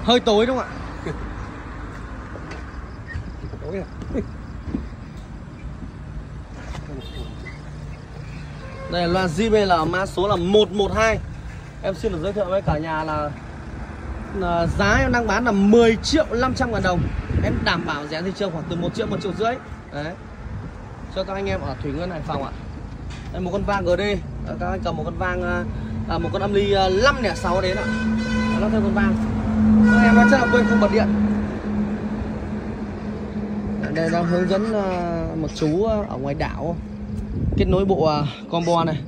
Hơi tối đúng không ạ? Tối à? Đây là loa JBL mã số là 112. Em xin được giới thiệu với cả nhà là giá em đang bán là 10.500.000 đồng. Em đảm bảo giá thị trường khoảng từ 1 triệu 1,5 triệu. Đấy. Cho các anh em ở Thủy Nguyên, Hải Phòng ạ. Đây một con vang GD, các anh cầm một con vang một con âm ly 506 đến ạ. Nó thêm con vang. Các em chắc là quên không bật điện. Đây đang hướng dẫn một chú ở ngoài đảo kết nối bộ combo này.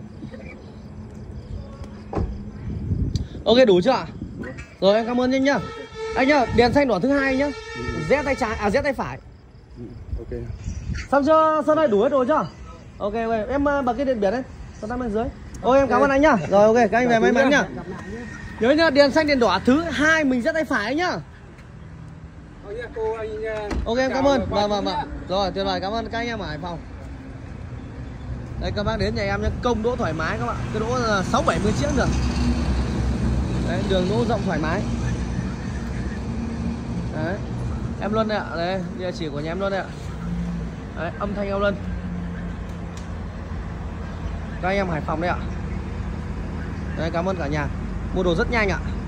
Ok đủ chưa ạ? Rồi em cảm ơn anh nhá. Anh nhá, đèn xanh đỏ thứ hai nhá. Rẽ tay trái, rẽ tay phải. Ok. Xong chưa? Sơn này đủ hết rồi chưa? Ok, em bật cái điện biển đấy. Sơn bên dưới. Ok em cảm ơn anh nhá. Rồi ok, các anh về may mắn nhá. Nhớ nhá, đèn xanh đèn đỏ thứ hai mình rẽ tay phải nhá. Ok em cảm ơn. Vâng. Rồi tuyệt vời, cảm ơn các anh em ở Hải Phòng. Đây các bác đến nhà em nhé, công đỗ thoải mái các bạn. Cái đỗ là 6-70 chiếc được. Đấy, đường đỗ rộng thoải mái. Đấy. Em Luân đây ạ, đây, địa chỉ của nhà em Luân đây ạ. Đấy, âm thanh em Luân. Các anh em Hải Phòng đây ạ. Đấy, cảm ơn cả nhà. Mua đồ rất nhanh ạ.